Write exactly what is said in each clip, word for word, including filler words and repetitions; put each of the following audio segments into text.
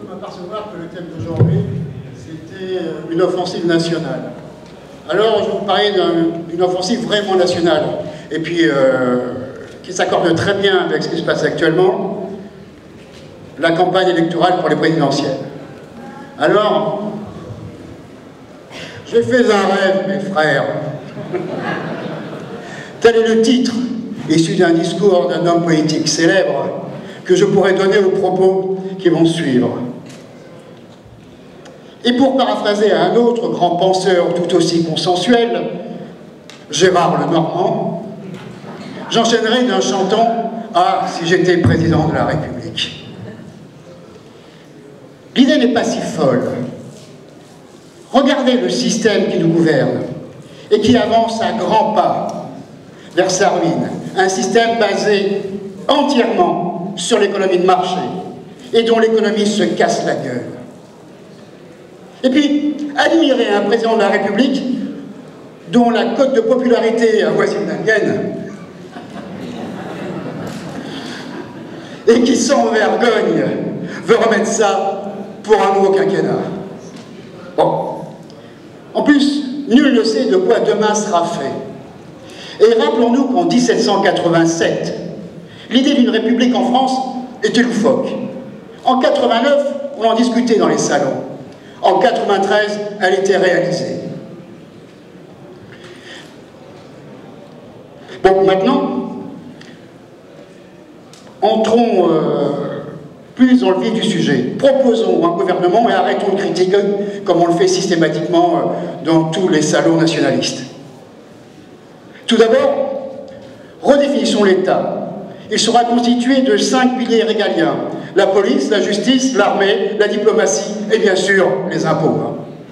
m'apercevoir que le thème d'aujourd'hui, c'était une offensive nationale. Alors, je vais vous parler d'une offensive vraiment nationale, et puis euh, qui s'accorde très bien avec ce qui se passe actuellement, la campagne électorale pour les présidentielles. Alors, j'ai fait un rêve, mes frères. Tel est le titre, issu d'un discours d'un homme politique célèbre, que je pourrais donner aux propos qui vont suivre. Et pour paraphraser un autre grand penseur tout aussi consensuel, Gérard Lenormand, j'enchaînerai d'un chantant « Ah, si j'étais président de la République ». L'idée n'est pas si folle. Regardez le système qui nous gouverne et qui avance à grands pas vers sa ruine. Un système basé entièrement sur l'économie de marché et dont l'économie se casse la gueule. Et puis, admirer un président de la République dont la cote de popularité avoisine la mienne et qui, sans vergogne, veut remettre ça pour un nouveau quinquennat. Bon. En plus, nul ne sait de quoi demain sera fait. Et rappelons-nous qu'en mille sept cent quatre-vingt-sept, l'idée d'une république en France était loufoque. En mille neuf cent quatre-vingt-neuf, on en discutait dans les salons. En mille neuf cent quatre-vingt-treize, elle était réalisée. Bon, maintenant, entrons euh, plus dans le vif du sujet. Proposons un gouvernement et arrêtons de critiquer comme on le fait systématiquement euh, dans tous les salons nationalistes. Tout d'abord, redéfinissons l'État. Il sera constitué de cinq piliers régaliens. La police, la justice, l'armée, la diplomatie et bien sûr les impôts.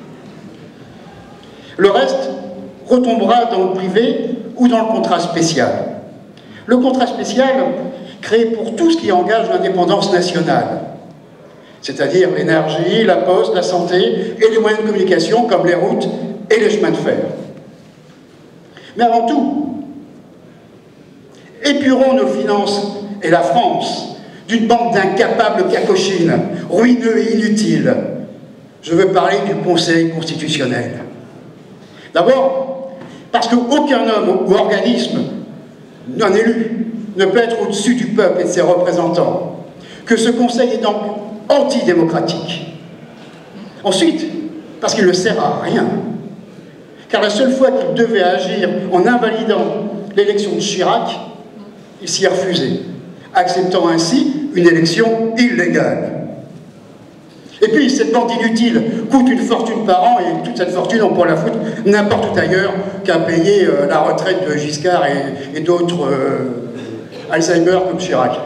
Le reste retombera dans le privé ou dans le contrat spécial. Le contrat spécial, créé pour tout ce qui engage l'indépendance nationale, c'est-à-dire l'énergie, la poste, la santé et les moyens de communication comme les routes et les chemins de fer. Mais avant tout, épurons nos finances et la France d'une bande d'incapables cacochines, ruineux et inutiles. Je veux parler du Conseil constitutionnel. D'abord, parce qu'aucun homme ou organisme non élu ne peut être au-dessus du peuple et de ses représentants, que ce Conseil est donc antidémocratique. Ensuite, parce qu'il ne sert à rien, car la seule fois qu'il devait agir en invalidant l'élection de Chirac, il s'y est refusé, acceptant ainsi une élection illégale. Et puis, cette bande inutile coûte une fortune par an, et toute cette fortune, on pourrait la foutre n'importe où ailleurs qu'à payer euh, la retraite de Giscard et, et d'autres euh, Alzheimer comme Chirac.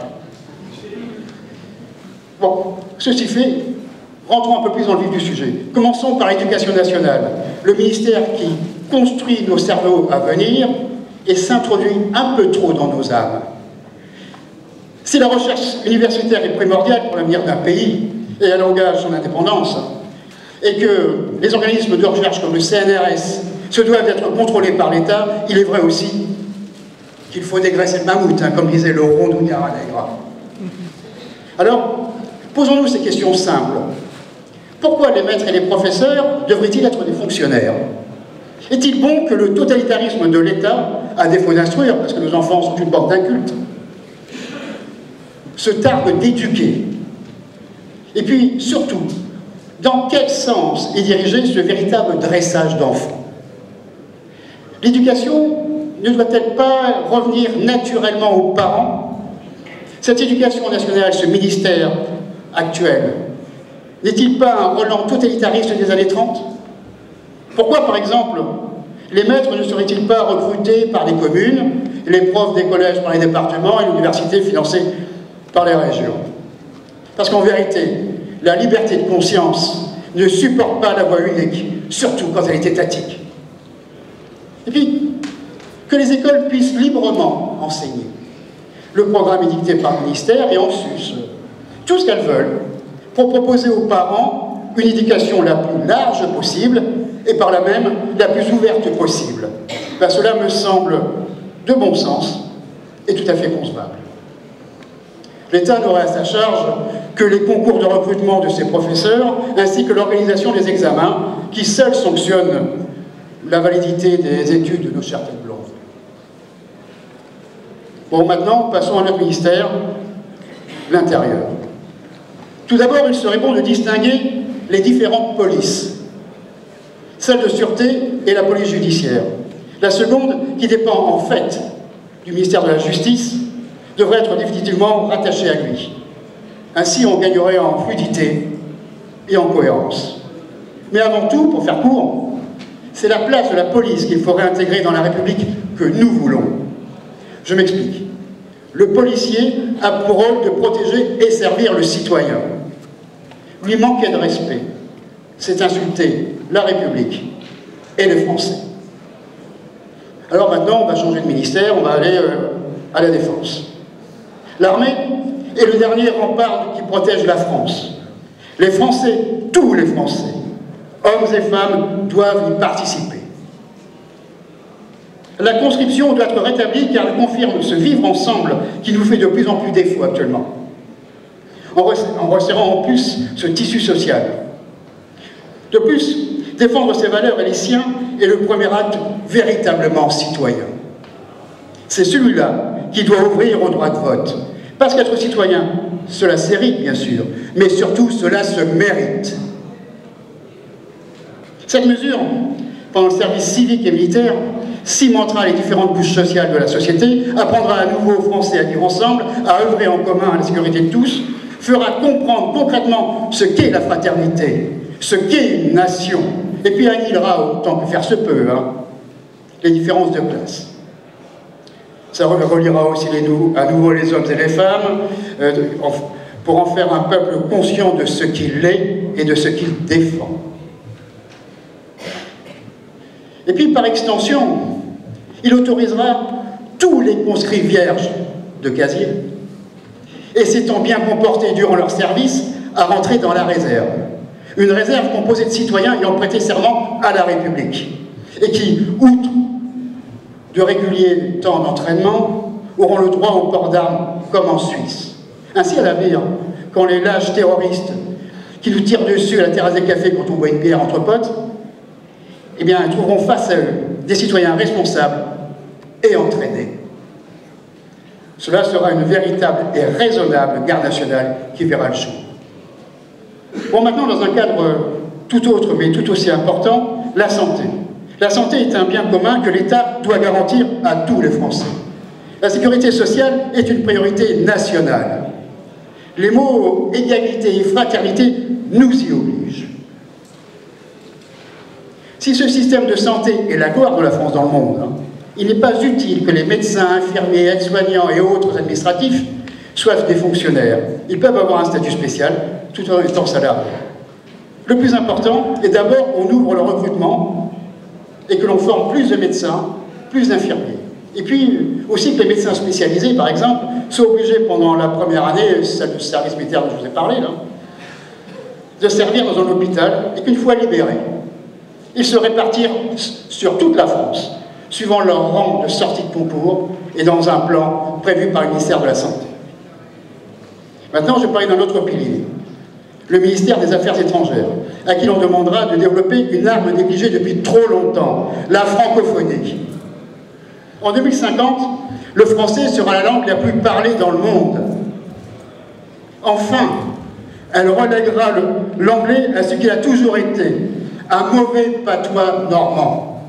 Bon, ceci fait, rentrons un peu plus dans le vif du sujet. Commençons par l'éducation nationale, le ministère qui construit nos cerveaux à venir et s'introduit un peu trop dans nos âmes. Si la recherche universitaire est primordiale pour l'avenir d'un pays et elle engage son indépendance, et que les organismes de recherche comme le C N R S se doivent d'être contrôlés par l'État, il est vrai aussi qu'il faut dégraisser le mammouth, hein, comme disait le rond d'Ougnara-Negra. Alors, posons-nous ces questions simples. Pourquoi les maîtres et les professeurs devraient-ils être des fonctionnaires? Est-il bon que le totalitarisme de l'État, à défaut d'instruire, parce que nos enfants sont une bande d'incultes, se targue d'éduquer? Et puis, surtout, dans quel sens est dirigé ce véritable dressage d'enfants? L'éducation ne doit-elle pas revenir naturellement aux parents? Cette éducation nationale, ce ministère actuel, n'est-il pas un Roland totalitariste des années trente? Pourquoi, par exemple, les maîtres ne seraient-ils pas recrutés par les communes, les profs des collèges par les départements et l'université financée par les régions? Parce qu'en vérité, la liberté de conscience ne supporte pas la voie unique, surtout quand elle est étatique. Et puis, que les écoles puissent librement enseigner. Le programme est dicté par le ministère et en sus tout ce qu'elles veulent pour proposer aux parents une éducation la plus large possible et par là même la plus ouverte possible. Ben, cela me semble de bon sens et tout à fait concevable. L'État n'aurait à sa charge que les concours de recrutement de ses professeurs, ainsi que l'organisation des examens, qui seuls sanctionnent la validité des études de nos chers têtes blondes. Bon, maintenant, passons à notre ministère, l'Intérieur. Tout d'abord, il serait bon de distinguer les différentes polices. Celle de sûreté et la police judiciaire. La seconde, qui dépend en fait du ministère de la Justice, devrait être définitivement rattachée à lui. Ainsi, on gagnerait en fluidité et en cohérence. Mais avant tout, pour faire court, c'est la place de la police qu'il faut réintégrer dans la République que nous voulons. Je m'explique. Le policier a pour rôle de protéger et servir le citoyen. Lui manquer de respect, c'est insulter la République et les Français. Alors maintenant, on va changer de ministère, on va aller euh, à la défense. L'armée est le dernier rempart qui protège la France. Les Français, tous les Français, hommes et femmes, doivent y participer. La conscription doit être rétablie car elle confirme ce vivre ensemble qui nous fait de plus en plus défaut actuellement, en resserrant en plus ce tissu social. De plus, défendre ses valeurs et les siens est le premier acte véritablement citoyen. C'est celui-là qui doit ouvrir au droit de vote. Parce qu'être citoyen, cela s'hérite bien sûr, mais surtout cela se mérite. Cette mesure, pendant le service civique et militaire, cimentera les différentes couches sociales de la société, apprendra à nouveau aux Français à vivre ensemble, à œuvrer en commun à la sécurité de tous, fera comprendre concrètement ce qu'est la fraternité, ce qu'est une nation, et puis annihilera, autant que faire se peut, hein, les différences de classe. Ça reliera aussi les nou à nouveau les hommes et les femmes, euh, pour en faire un peuple conscient de ce qu'il est et de ce qu'il défend. Et puis, par extension, il autorisera tous les conscrits vierges de casier, et s'étant bien comportés durant leur service, à rentrer dans la réserve. Une réserve composée de citoyens ayant prêté serment à la République, et qui, outre de réguliers temps d'entraînement, auront le droit au port d'armes, comme en Suisse. Ainsi, à l'avenir, quand les lâches terroristes qui nous tirent dessus à la terrasse des cafés quand on boit une bière entre potes, eh bien, ils trouveront face à eux des citoyens responsables et entraînés. Cela sera une véritable et raisonnable garde nationale qui verra le jour. Bon, maintenant, dans un cadre tout autre, mais tout aussi important, la santé. La santé est un bien commun que l'État doit garantir à tous les Français. La sécurité sociale est une priorité nationale. Les mots égalité et fraternité nous y obligent. Si ce système de santé est la gloire de la France dans le monde, hein, il n'est pas utile que les médecins, infirmiers, aides-soignants et autres administratifs soient des fonctionnaires. Ils peuvent avoir un statut spécial tout en étant salariés. Le plus important est d'abord qu'on ouvre le recrutement et que l'on forme plus de médecins, plus d'infirmiers. Et puis aussi que les médecins spécialisés, par exemple, soient obligés pendant la première année, celle du service militaire dont je vous ai parlé, là, de servir dans un hôpital et qu'une fois libérés, ils se répartirent sur toute la France, suivant leur rang de sortie de concours et dans un plan prévu par le ministère de la Santé. Maintenant, je vais parler d'un autre pilier, le ministère des Affaires étrangères, à qui l'on demandera de développer une arme négligée depuis trop longtemps, la francophonie. En deux mille cinquante, le français sera la langue la plus parlée dans le monde. Enfin, elle relèguera l'anglais à ce qu'il a toujours été, un mauvais patois normand.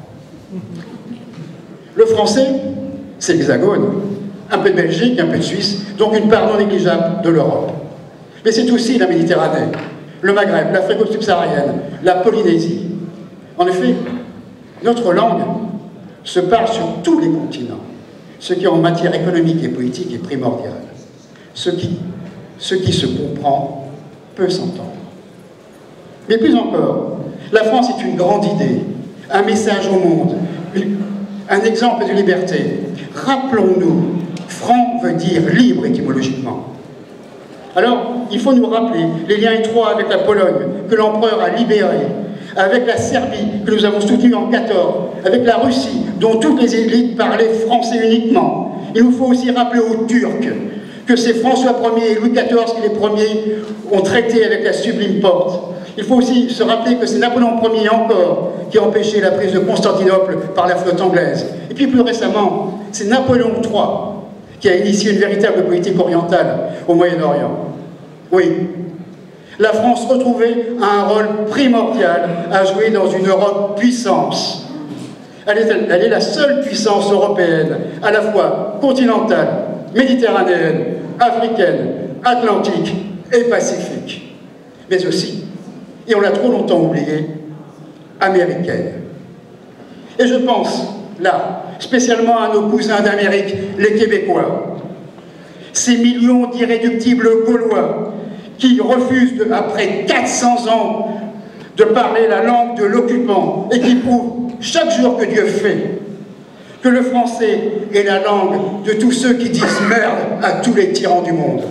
Le français, c'est l'Hexagone, un peu de Belgique, un peu de Suisse, donc une part non négligeable de l'Europe. Mais c'est aussi la Méditerranée, le Maghreb, l'Afrique subsaharienne, la Polynésie. En effet, notre langue se parle sur tous les continents, ce qui en matière économique et politique est primordial. Ce qui, ce qui se comprend peut s'entendre. Mais plus encore, la France est une grande idée, un message au monde, un exemple de liberté. Rappelons-nous, franc veut dire libre étymologiquement. Alors, il faut nous rappeler les liens étroits avec la Pologne, que l'empereur a libérée, avec la Serbie, que nous avons soutenue en quatorze, avec la Russie, dont toutes les élites parlaient français uniquement. Il nous faut aussi rappeler aux Turcs que que c'est François Ier et Louis quatorze qui les premiers ont traité avec la sublime porte. Il faut aussi se rappeler que c'est Napoléon Ier encore qui a empêché la prise de Constantinople par la flotte anglaise. Et puis plus récemment, c'est Napoléon trois qui a initié une véritable politique orientale au Moyen-Orient. Oui, la France retrouvée a un rôle primordial à jouer dans une Europe puissance. Elle est, elle est la seule puissance européenne, à la fois continentale, méditerranéenne, africaine, atlantique et pacifique, mais aussi, et on l'a trop longtemps oublié, américaine. Et je pense, là, spécialement à nos cousins d'Amérique, les Québécois, ces millions d'irréductibles Gaulois qui refusent, de, après quatre cents ans, de parler la langue de l'occupant et qui prouvent chaque jour que Dieu fait que le français est la langue de tous ceux qui disent merde à tous les tyrans du monde.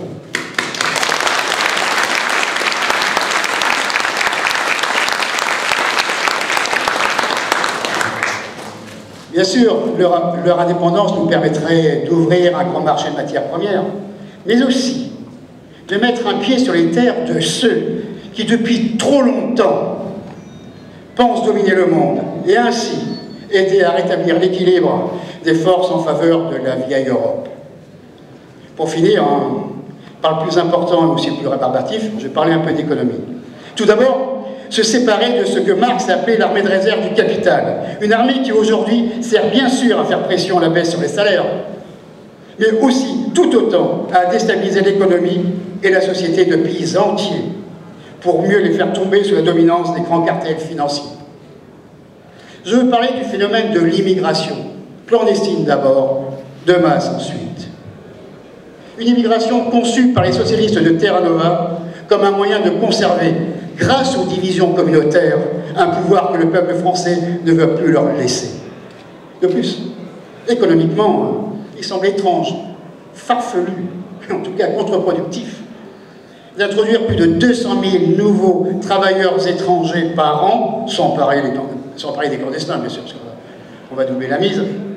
Bien sûr, leur, leur indépendance nous permettrait d'ouvrir un grand marché de matières premières, mais aussi de mettre un pied sur les terres de ceux qui, depuis trop longtemps, pensent dominer le monde, et ainsi aider à rétablir l'équilibre des forces en faveur de la vieille Europe. Pour finir, hein, par le plus important et aussi le plus rébarbatif, je vais parler un peu d'économie. Tout d'abord, se séparer de ce que Marx appelait l'armée de réserve du capital. Une armée qui aujourd'hui sert bien sûr à faire pression à la baisse sur les salaires, mais aussi tout autant à déstabiliser l'économie et la société de pays entiers pour mieux les faire tomber sous la dominance des grands cartels financiers. Je veux parler du phénomène de l'immigration, clandestine d'abord, de masse ensuite. Une immigration conçue par les socialistes de Terra Nova comme un moyen de conserver, grâce aux divisions communautaires, un pouvoir que le peuple français ne veut plus leur laisser. De plus, économiquement, il semble étrange, farfelu, en tout cas contre-productif, d'introduire plus de deux cent mille nouveaux travailleurs étrangers par an, sans parler, sans parler des clandestins, bien sûr, parce qu'on va doubler la mise,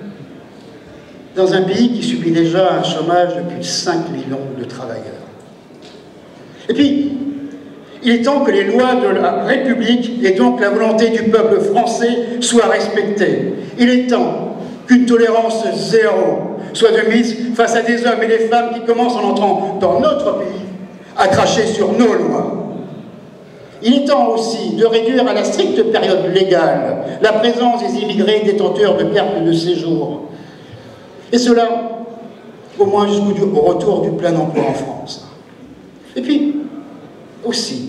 dans un pays qui subit déjà un chômage de plus de cinq millions de travailleurs. Et puis, il est temps que les lois de la République et donc la volonté du peuple français soient respectées. Il est temps qu'une tolérance zéro soit de mise face à des hommes et des femmes qui commencent en entrant dans notre pays à cracher sur nos lois. Il est temps aussi de réduire à la stricte période légale la présence des immigrés détenteurs de carte de séjour. Et cela, au moins jusqu'au retour du plein emploi en France. Et puis, aussi,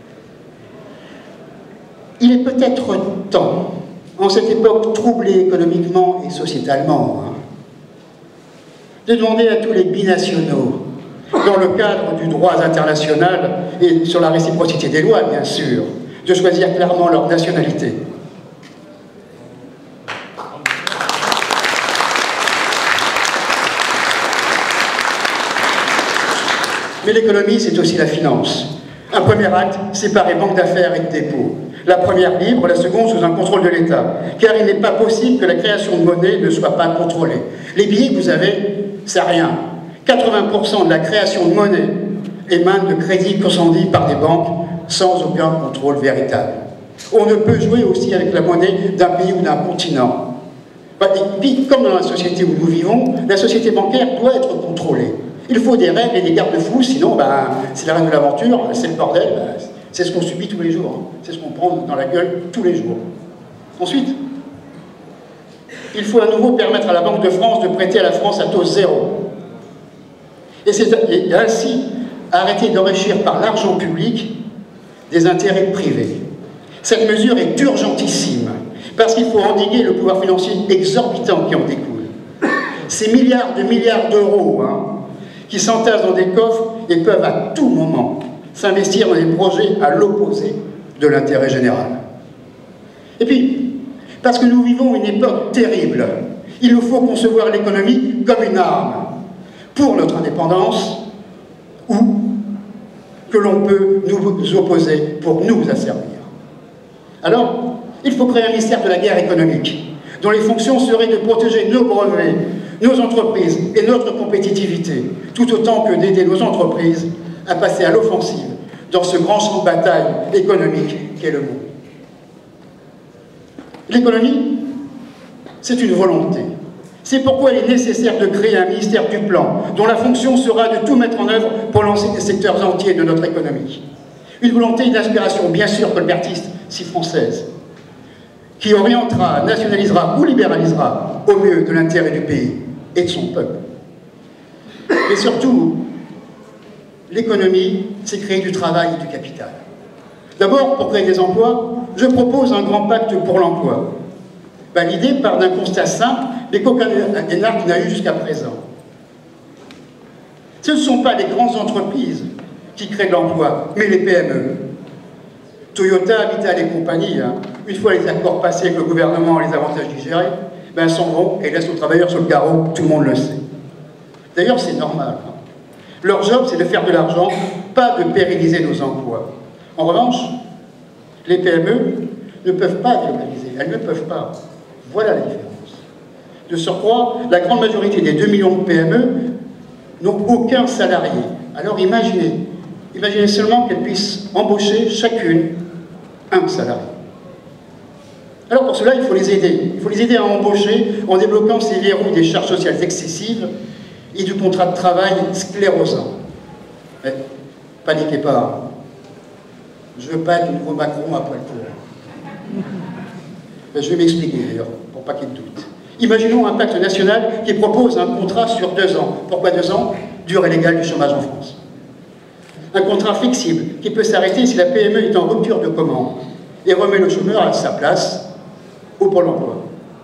il est peut-être temps, en cette époque troublée économiquement et sociétalement, hein, de demander à tous les binationaux, dans le cadre du droit international et sur la réciprocité des lois, bien sûr, de choisir clairement leur nationalité. Mais l'économie, c'est aussi la finance. Un premier acte, séparer banque d'affaires et de dépôt. La première libre, la seconde sous un contrôle de l'État. Car il n'est pas possible que la création de monnaie ne soit pas contrôlée. Les billets que vous avez, c'est rien. quatre-vingts pour cent de la création de monnaie émane de crédits consentis par des banques sans aucun contrôle véritable. On ne peut jouer aussi avec la monnaie d'un pays ou d'un continent. Et puis, comme dans la société où nous vivons, la société bancaire doit être contrôlée. Il faut des règles et des garde-fous, sinon ben, c'est la reine de l'aventure, c'est le bordel, ben, c'est ce qu'on subit tous les jours, hein. C'est ce qu'on prend dans la gueule tous les jours. Ensuite, il faut à nouveau permettre à la Banque de France de prêter à la France à taux zéro. Et, et ainsi arrêter d'enrichir par l'argent public des intérêts privés. Cette mesure est urgentissime, parce qu'il faut endiguer le pouvoir financier exorbitant qui en découle. Ces milliards de milliards d'euros, hein, qui s'entassent dans des coffres et peuvent à tout moment s'investir dans des projets à l'opposé de l'intérêt général. Et puis, parce que nous vivons une époque terrible, il nous faut concevoir l'économie comme une arme pour notre indépendance ou que l'on peut nous opposer pour nous asservir. Alors, il faut créer un ministère de la guerre économique dont les fonctions seraient de protéger nos brevets nos entreprises et notre compétitivité, tout autant que d'aider nos entreprises à passer à l'offensive dans ce grand champ de bataille économique qu'est le monde. L'économie, c'est une volonté. C'est pourquoi il est nécessaire de créer un ministère du plan, dont la fonction sera de tout mettre en œuvre pour lancer des secteurs entiers de notre économie. Une volonté et une aspiration, bien sûr, colbertiste, si française, qui orientera, nationalisera ou libéralisera au mieux de l'intérêt du pays et de son peuple. Mais surtout, l'économie, c'est créer du travail et du capital. D'abord, pour créer des emplois, je propose un grand pacte pour l'emploi, validé par d'un constat simple, mais qu'aucun énarque n'a eu jusqu'à présent. Ce ne sont pas les grandes entreprises qui créent de l'emploi, mais les P M E. Toyota, Mittal et compagnie, hein, une fois les accords passés avec le gouvernement et les avantages digérés, ben, s'en vont et laissent nos travailleurs sur le carreau, tout le monde le sait. D'ailleurs, c'est normal. Hein. Leur job, c'est de faire de l'argent, pas de pérenniser nos emplois. En revanche, les P M E ne peuvent pas délocaliser, elles ne peuvent pas. Voilà la différence. De surcroît, la grande majorité des deux millions de P M E n'ont aucun salarié. Alors imaginez, imaginez seulement qu'elles puissent embaucher chacune un salarié. Alors pour cela, il faut les aider. Il faut les aider à embaucher en débloquant ces verrous des charges sociales excessives et du contrat de travail sclérosant. Mais paniquez pas. Je ne veux pas être le nouveau Macron à poil court. Je vais m'expliquer d'ailleurs, pour pas qu'il y ait de doute. Imaginons un pacte national qui propose un contrat sur deux ans. Pourquoi deux ans? Durée légale du chômage en France. Un contrat flexible qui peut s'arrêter si la P M E est en rupture de commande et remet le chômeur à sa place au Pôle emploi.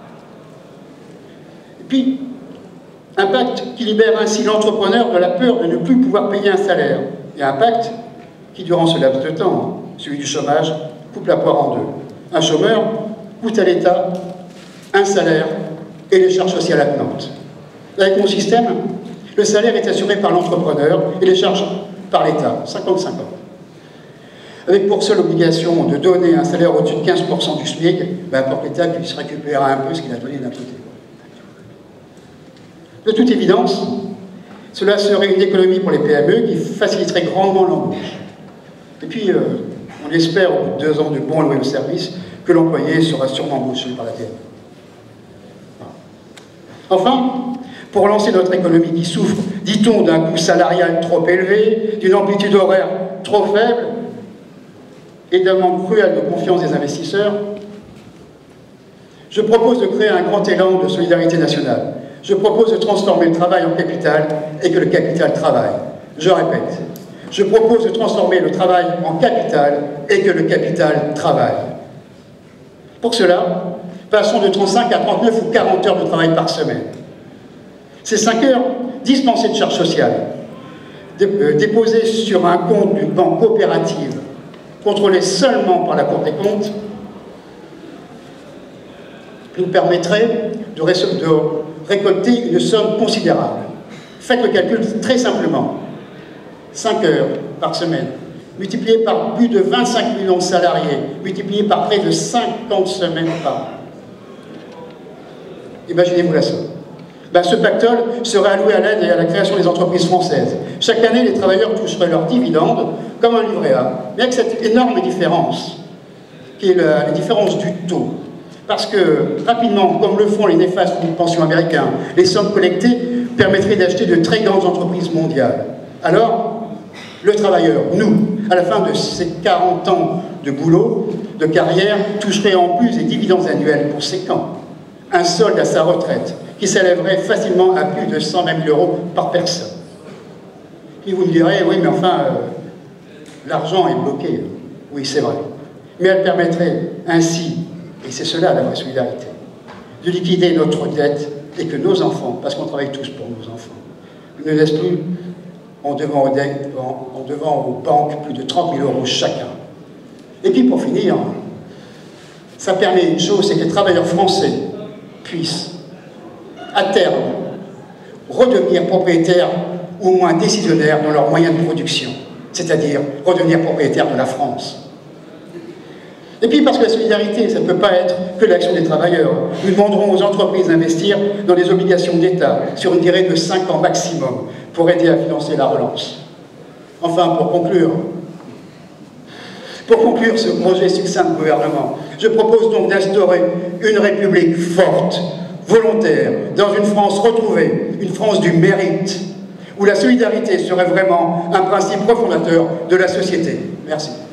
Et puis, un pacte qui libère ainsi l'entrepreneur de la peur de ne plus pouvoir payer un salaire. Et un pacte qui, durant ce laps de temps, celui du chômage, coupe la poire en deux. Un chômeur coûte à l'État un salaire et les charges sociales attenantes. Avec mon système, le salaire est assuré par l'entrepreneur et les charges par l'État, cinquante cinquante. Avec pour seule obligation de donner un salaire au-dessus de quinze pour cent du SMIC, ben pour que l'État puisse récupérer un peu ce qu'il a donné d'un côté. De toute évidence, cela serait une économie pour les P M E qui faciliterait grandement l'embauche. Et puis, euh, on espère, au bout de deux ans de bons et loyaux services, que l'employé sera sûrement embauché par la T M E. Enfin, pour lancer notre économie qui souffre, dit-on, d'un coût salarial trop élevé, d'une amplitude horaire trop faible et d'un manque cruel de confiance des investisseurs, je propose de créer un grand élan de solidarité nationale. Je propose de transformer le travail en capital et que le capital travaille. Je répète, je propose de transformer le travail en capital et que le capital travaille. Pour cela, passons de trente-cinq à trente-neuf ou quarante heures de travail par semaine. Ces cinq heures dispensées de charges sociales, déposées sur un compte d'une banque coopérative, contrôlée seulement par la Cour des comptes, nous permettraient de, de récolter une somme considérable. Faites le calcul très simplement. cinq heures par semaine, multiplié par plus de vingt-cinq millions de salariés, multiplié par près de cinquante semaines par an. Imaginez-vous la somme. Ben, ce pactole serait alloué à l'aide et à la création des entreprises françaises. Chaque année, les travailleurs toucheraient leurs dividendes comme un livret A, mais avec cette énorme différence, qui est la, la différence du taux. Parce que, rapidement, comme le font les néfastes fonds de pension américains, les sommes collectées permettraient d'acheter de très grandes entreprises mondiales. Alors, le travailleur, nous, à la fin de ces quarante ans de boulot, de carrière, toucherait en plus des dividendes annuels conséquents. Un solde à sa retraite qui s'élèverait facilement à plus de cent vingt mille euros par personne. Et vous me direz, oui, mais enfin, euh, l'argent est bloqué. Oui, c'est vrai. Mais elle permettrait ainsi, et c'est cela la vraie solidarité, de liquider notre dette et que nos enfants, parce qu'on travaille tous pour nos enfants, ne laissent plus en devant, aux dettes, en, en devant aux banques plus de trente mille euros chacun. Et puis pour finir, ça permet une chose, c'est que les travailleurs français puissent, à terme, redevenir propriétaires ou au moins décisionnaires dans leurs moyens de production, c'est-à-dire redevenir propriétaires de la France. Et puis parce que la solidarité, ça ne peut pas être que l'action des travailleurs. Nous demanderons aux entreprises d'investir dans les obligations d'État sur une durée de cinq ans maximum pour aider à financer la relance. Enfin, pour conclure, pour conclure ce projet succinct de gouvernement, je propose donc d'instaurer une République forte, volontaire, dans une France retrouvée, une France du mérite, où la solidarité serait vraiment un principe refondateur de la société. Merci.